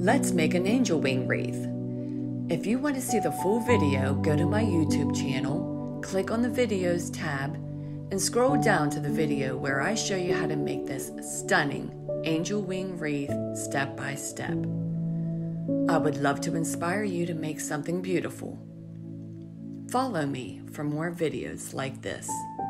Let's make an angel wing wreath. If you want to see the full video, go to my YouTube channel, click on the videos tab, and scroll down to the video where I show you how to make this stunning angel wing wreath step by step. I would love to inspire you to make something beautiful. Follow me for more videos like this.